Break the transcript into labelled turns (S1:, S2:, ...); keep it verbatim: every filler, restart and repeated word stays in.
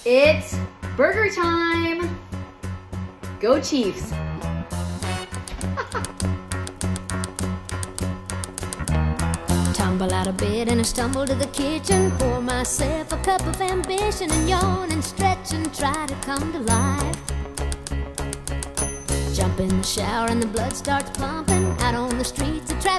S1: It's burger time. Go Chiefs.
S2: Tumble out of bed and I stumble to the kitchen, pour myself a cup of ambition and yawn and stretch and try to come to life. Jump in the shower and the blood starts pumping. Out on the streets, the traffic